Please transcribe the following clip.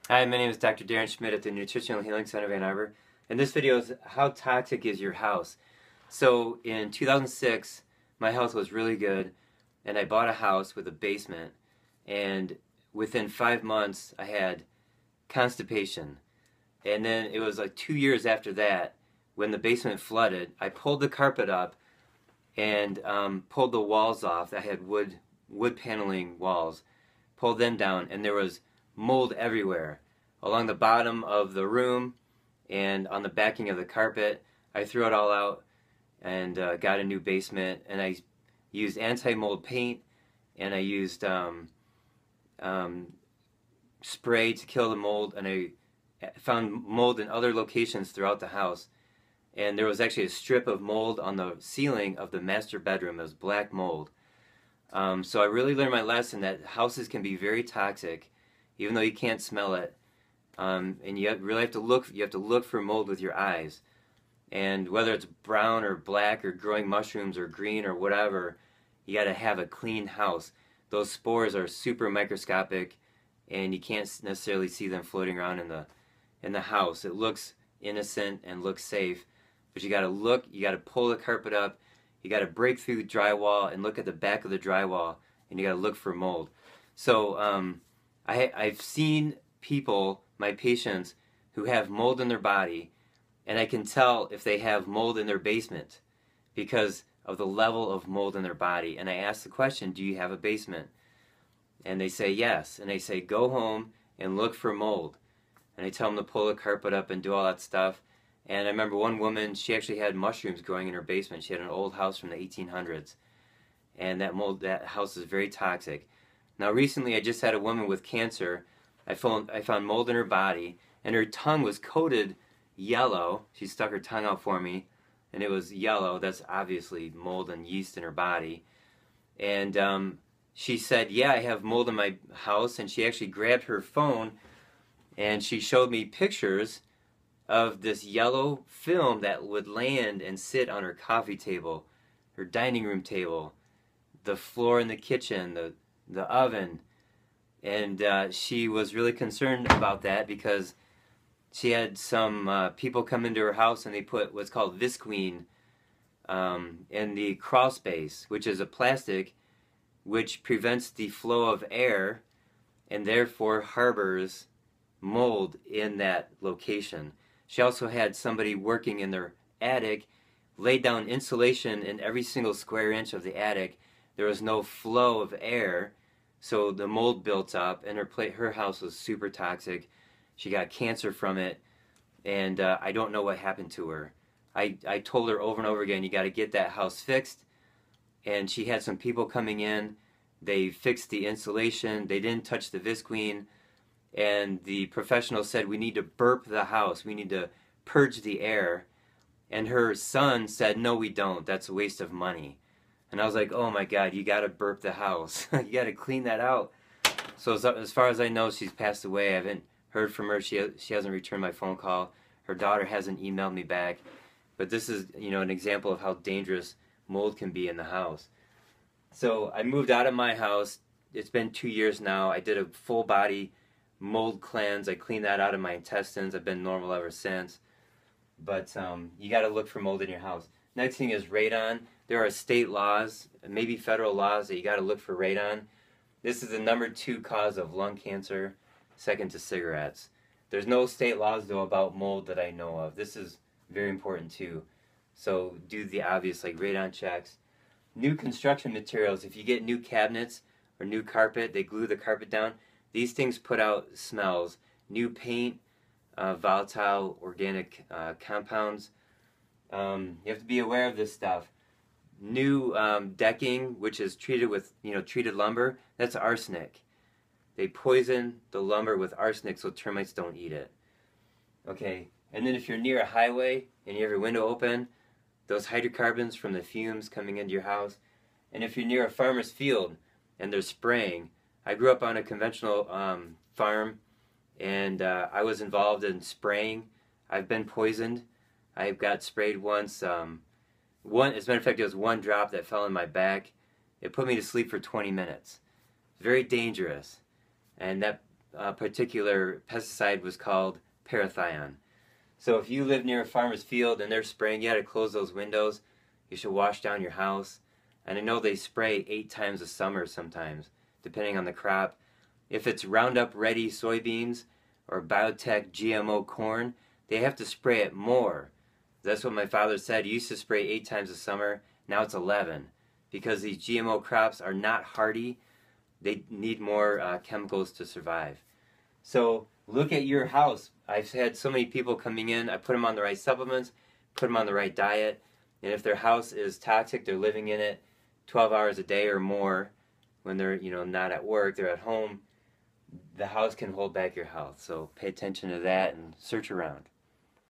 Hi, my name is Dr. Darren Schmidt at the Nutritional Healing Center of Ann Arbor, and this video is how toxic is your house? So in 2006, my health was really good, and I bought a house with a basement, and within 5 months I had constipation. And then it was like 2 years after that, when the basement flooded, I pulled the carpet up and pulled the walls off. I had wood paneling walls, pulled them down, and there was mold everywhere along the bottom of the room and on the backing of the carpet. I threw it all out and got a new basement, and I used anti-mold paint, and I used spray to kill the mold, and I found mold in other locations throughout the house. And there was actually a strip of mold on the ceiling of the master bedroom. It was black mold. So I really learned my lesson that houses can be very toxic, even though you can't smell it. And you really have to look. You have to look for mold with your eyes. And whether it's brown or black or growing mushrooms or green or whatever, you got to have a clean house. Those spores are super microscopic, and you can't necessarily see them floating around in the house. It looks innocent and looks safe, but you got to look. You got to pull the carpet up. You got to break through drywall and look at the back of the drywall, and you got to look for mold. So I've seen people, my patients, who have mold in their body, and I can tell if they have mold in their basement because of the level of mold in their body. And I ask the question, do you have a basement? And they say yes. And they say, go home and look for mold. And I tell them to pull the carpet up and do all that stuff. And I remember one woman, she actually had mushrooms growing in her basement. She had an old house from the 1800s. And that house is very toxic. Now recently I just had a woman with cancer. I found mold in her body, and her tongue was coated yellow. She stuck her tongue out for me, and it was yellow. That's obviously mold and yeast in her body. And she said, yeah, I have mold in my house. And she actually grabbed her phone and she showed me pictures of this yellow film that would land and sit on her coffee table, her dining room table, the floor in the kitchen, the oven. And she was really concerned about that because she had some people come into her house and they put what's called visqueen in the crawl space, which is a plastic which prevents the flow of air and therefore harbors mold in that location. She also had somebody working in their attic laid down insulation in every single square inch of the attic. There was no flow of air, so the mold built up, and her house was super toxic. She got cancer from it, and I don't know what happened to her. I told her over and over again, you got to get that house fixed. And she had some people coming in. They fixed the insulation. They didn't touch the visqueen. And the professional said, we need to burp the house. We need to purge the air. And her son said, no, we don't. That's a waste of money. And I was like, oh my God, you got to burp the house. You got to clean that out. So as far as I know, she's passed away. I haven't heard from her. She hasn't returned my phone call. Her daughter hasn't emailed me back. But this is, an example of how dangerous mold can be in the house. So I moved out of my house. It's been 2 years now. I did a full body mold cleanse. I cleaned that out of my intestines. I've been normal ever since. But you got to look for mold in your house. Next thing is radon. There are state laws, maybe federal laws, that you got to look for radon. This is the #2 cause of lung cancer, second to cigarettes. There's no state laws though about mold that I know of. This is very important too. So do the obvious like radon checks. New construction materials. If you get new cabinets or new carpet, they glue the carpet down. These things put out smells. New paint, volatile organic compounds. You have to be aware of this stuff. New decking, which is treated with treated lumber, that's arsenic. They poison the lumber with arsenic so termites don't eat it. Okay, and then if you're near a highway and you have your window open, those hydrocarbons from the fumes coming into your house. And if you're near a farmer's field and they're spraying, I grew up on a conventional farm, and I was involved in spraying. I've been poisoned. I got sprayed once. As a matter of fact, it was one drop that fell in my back. It put me to sleep for 20 minutes. Very dangerous. And that particular pesticide was called parathion. So if you live near a farmer's field and they're spraying, you got to close those windows. You should wash down your house. And I know they spray 8 times a summer sometimes, depending on the crop. If it's Roundup Ready soybeans or biotech GMO corn, they have to spray it more. That's what my father said. He used to spray 8 times a summer. Now it's 11. Because these GMO crops are not hardy, they need more chemicals to survive. So look at your house. I've had so many people coming in. I put them on the right supplements, put them on the right diet, and if their house is toxic, they're living in it 12 hours a day or more. When they're not at work, they're at home. The house can hold back your health. So pay attention to that and search around.